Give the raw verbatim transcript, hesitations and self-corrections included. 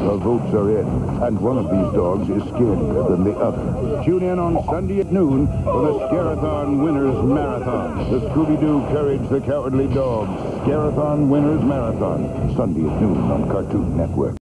The votes are in, and one of these dogs is scarier than the other. Tune in on Sunday at noon for the Scare-A-Thon Winners Marathon. The Scooby-Doo Courage the Cowardly Dog Scare-A-Thon Winners Marathon. Sunday at noon on Cartoon Network.